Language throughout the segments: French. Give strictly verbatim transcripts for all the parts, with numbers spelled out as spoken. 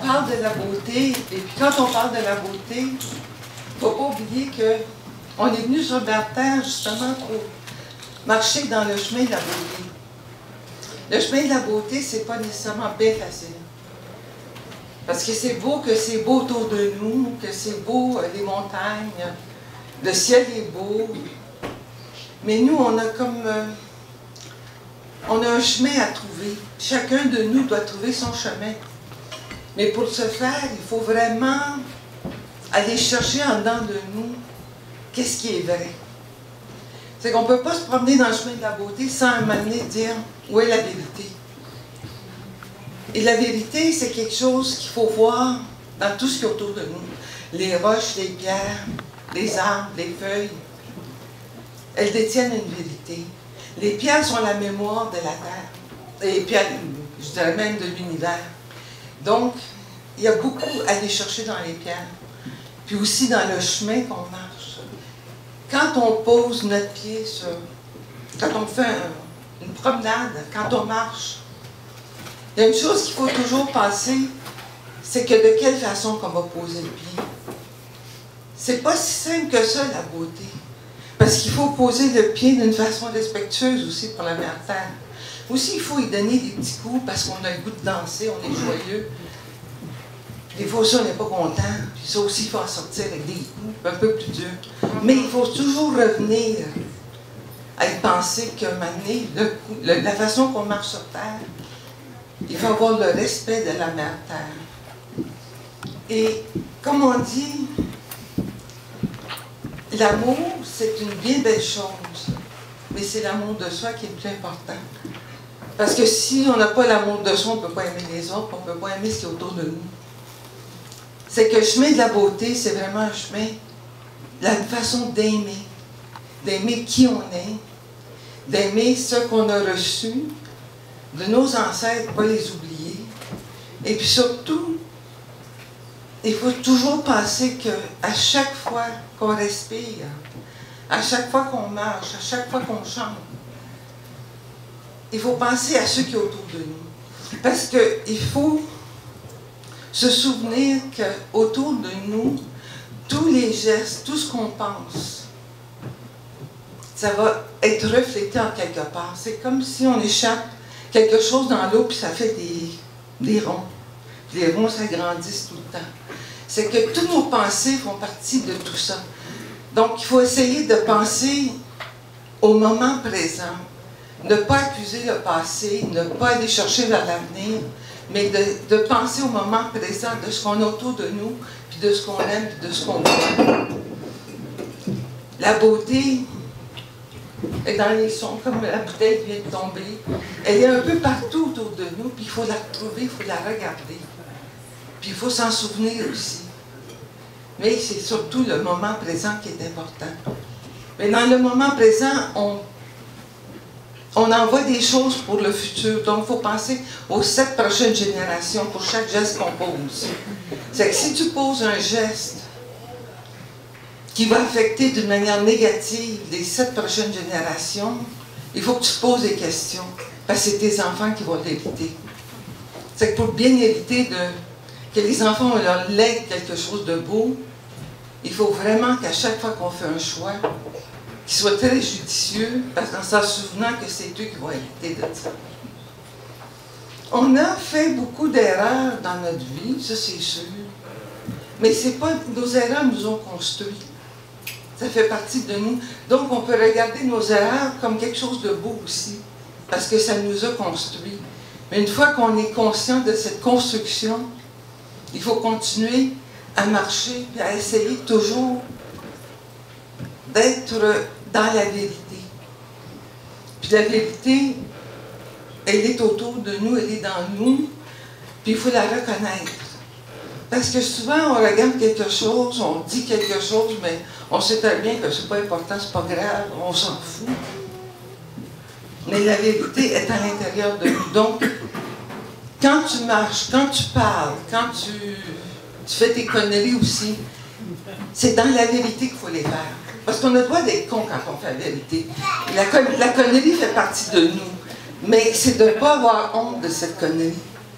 parle de la beauté, et puis quand on parle de la beauté, il ne faut pas oublier qu'on est venu sur la terre justement pour marcher dans le chemin de la beauté. Le chemin de la beauté, c'est pas nécessairement bien facile. Parce que c'est beau que c'est beau autour de nous, que c'est beau euh, les montagnes, le ciel est beau. Mais nous, on a comme... Euh, on a un chemin à trouver. Chacun de nous doit trouver son chemin. Mais pour ce faire, il faut vraiment aller chercher en dedans de nous qu'est-ce qui est vrai. C'est qu'on ne peut pas se promener dans le chemin de la beauté sans un moment donné dire où est la vérité. Et la vérité, c'est quelque chose qu'il faut voir dans tout ce qui est autour de nous. Les roches, les pierres, les arbres, les feuilles, elles détiennent une vérité. Les pierres sont la mémoire de la Terre, et puis, je dirais même de l'univers. Donc, il y a beaucoup à aller chercher dans les pierres, puis aussi dans le chemin qu'on marche. Quand on pose notre pied sur... Quand on fait un, une promenade, quand on marche, il y a une chose qu'il faut toujours penser, c'est que de quelle façon qu'on va poser le pied. C'est pas si simple que ça, la beauté. Parce qu'il faut poser le pied d'une façon respectueuse aussi pour la mère Terre. Aussi, il faut y donner des petits coups parce qu'on a le goût de danser, on est joyeux. Des fois aussi, on n'est pas content. Puis ça aussi, il faut en sortir avec des coups un peu plus durs. Mais il faut toujours revenir à y penser qu'à un moment donné, le coup, le, la façon qu'on marche sur Terre, il faut avoir le respect de la mère Terre. Et comme on dit, l'amour, c'est une bien belle chose, mais c'est l'amour de soi qui est le plus important. Parce que si on n'a pas l'amour de soi, on ne peut pas aimer les autres, on ne peut pas aimer ce qui est autour de nous. C'est que le chemin de la beauté, c'est vraiment un chemin, la façon d'aimer, d'aimer qui on est, d'aimer ce qu'on a reçu de nos ancêtres, pas les oublier. Et puis surtout, il faut toujours penser qu'à chaque fois qu'on respire, à chaque fois qu'on marche, à chaque fois qu'on chante, il faut penser à ceux qui sont autour de nous. Parce qu'il faut se souvenir qu'autour de nous, tous les gestes, tout ce qu'on pense, ça va être reflété en quelque part. C'est comme si on échappe quelque chose dans l'eau, puis ça fait des, des ronds. Puis les ronds s'agrandissent tout le temps. C'est que toutes nos pensées font partie de tout ça. Donc, il faut essayer de penser au moment présent, ne pas accuser le passé, ne pas aller chercher vers l'avenir, mais de, de penser au moment présent, de ce qu'on a autour de nous, puis de ce qu'on aime, puis de ce qu'on voit. La beauté est dans les sons, comme la bouteille vient de tomber. Elle est un peu partout autour de nous, puis il faut la retrouver, il faut la regarder. Puis il faut s'en souvenir aussi. Mais c'est surtout le moment présent qui est important. Mais dans le moment présent, on, on envoie des choses pour le futur. Donc, il faut penser aux sept prochaines générations pour chaque geste qu'on pose. C'est que si tu poses un geste qui va affecter d'une manière négative les sept prochaines générations, il faut que tu te poses des questions. Parce que c'est tes enfants qui vont l'hériter. C'est que pour bien hériter de... que les enfants ont leur lègue quelque chose de beau, il faut vraiment qu'à chaque fois qu'on fait un choix, qu'il soit très judicieux, parce qu'en s'en souvenant que c'est eux qui vont hériter de ça. On a fait beaucoup d'erreurs dans notre vie, ça c'est sûr, mais c'est pas, nos erreurs nous ont construits. Ça fait partie de nous. Donc on peut regarder nos erreurs comme quelque chose de beau aussi, parce que ça nous a construits. Mais une fois qu'on est conscient de cette construction, il faut continuer à marcher et à essayer toujours d'être dans la vérité. Puis la vérité, elle est autour de nous, elle est dans nous, puis il faut la reconnaître. Parce que souvent, on regarde quelque chose, on dit quelque chose, mais on sait très bien que c'est pas important, c'est pas grave, on s'en fout. Mais la vérité est à l'intérieur de nous. Donc, quand tu marches, quand tu parles, quand tu, tu fais tes conneries aussi, c'est dans la vérité qu'il faut les faire. Parce qu'on a le droit d'être con quand on fait la vérité. La, con la connerie fait partie de nous. Mais c'est de ne pas avoir honte de cette connerie.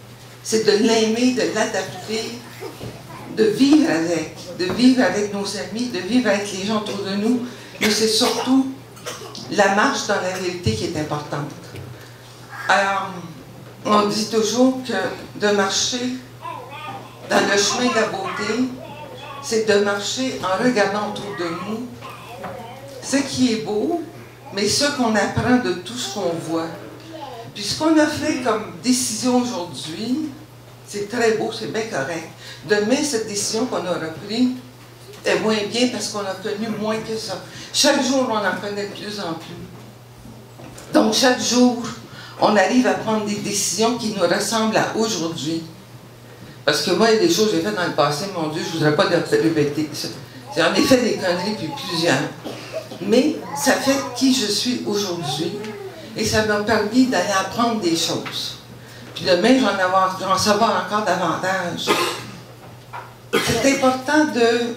c'est de l'aimer, de l'adapter, de vivre avec, de vivre avec nos amis, de vivre avec les gens autour de nous. Mais c'est surtout la marche dans la vérité qui est importante. Alors, on dit toujours que de marcher dans le chemin de la beauté, c'est de marcher en regardant autour de nous ce qui est beau, mais ce qu'on apprend de tout ce qu'on voit. Puis ce qu'on a fait comme décision aujourd'hui, c'est très beau, c'est bien correct. Demain, cette décision qu'on aura prise est moins bien parce qu'on a connu moins que ça. Chaque jour, on en connaît de plus en plus. Donc, chaque jour, on arrive à prendre des décisions qui nous ressemblent à aujourd'hui. Parce que moi, il y a des choses que j'ai faites dans le passé, mon Dieu, je ne voudrais pas les répéter. J'en ai fait des conneries, puis plusieurs. Mais ça fait qui je suis aujourd'hui. Et ça m'a permis d'aller apprendre des choses. Puis demain, j'en avoir, j'en savoir encore davantage. C'est important de,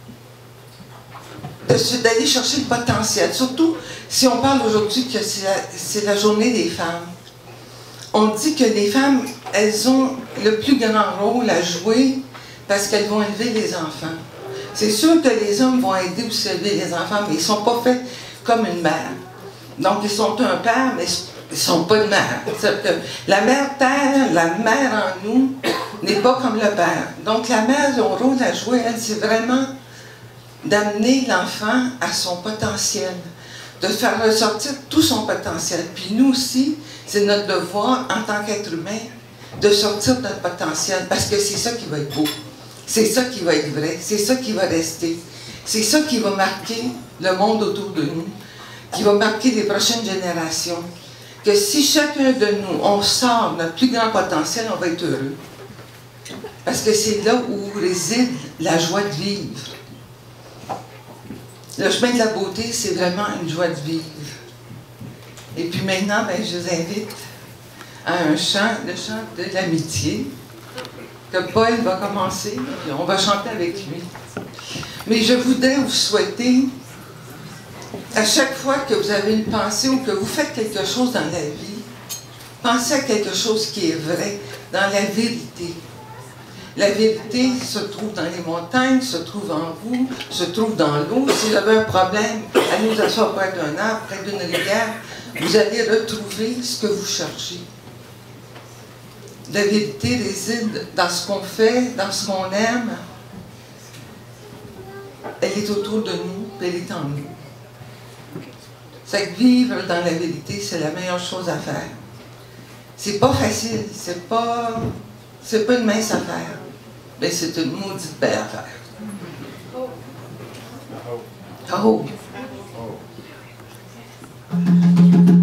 de, d'aller chercher le potentiel. Surtout si on parle aujourd'hui que c'est la, c'est la journée des femmes. On dit que les femmes, elles ont le plus grand rôle à jouer parce qu'elles vont élever les enfants. C'est sûr que les hommes vont aider aussi à élever les enfants, mais ils ne sont pas faits comme une mère. Donc, ils sont un père, mais ils ne sont pas une mère. La mère terre, la mère en nous, n'est pas comme le père. Donc, la mère, son rôle à jouer, elle, c'est vraiment d'amener l'enfant à son potentiel, de faire ressortir tout son potentiel. Puis nous aussi, c'est notre devoir, en tant qu'être humain, de sortir notre potentiel, parce que c'est ça qui va être beau. C'est ça qui va être vrai. C'est ça qui va rester. C'est ça qui va marquer le monde autour de nous, qui va marquer les prochaines générations. Que si chacun de nous, on sort notre plus grand potentiel, on va être heureux. Parce que c'est là où réside la joie de vivre. Le chemin de la beauté, c'est vraiment une joie de vivre. Et puis maintenant, ben, je vous invite à un chant, le chant de l'amitié, que Paul va commencer, puis on va chanter avec lui. Mais je voudrais vous souhaiter, à chaque fois que vous avez une pensée ou que vous faites quelque chose dans la vie, pensez à quelque chose qui est vrai, dans la vérité. La vérité se trouve dans les montagnes, se trouve en vous, se trouve dans l'eau. Si vous avez un problème, allez vous asseoir près d'un arbre, près d'une rivière, vous allez retrouver ce que vous cherchez. La vérité réside dans ce qu'on fait, dans ce qu'on aime. Elle est autour de nous, elle est en nous. C'est que vivre dans la vérité, c'est la meilleure chose à faire. C'est pas facile, c'est pas, c'est pas une mince affaire, mais c'est une maudite belle affaire. Oh! Oh.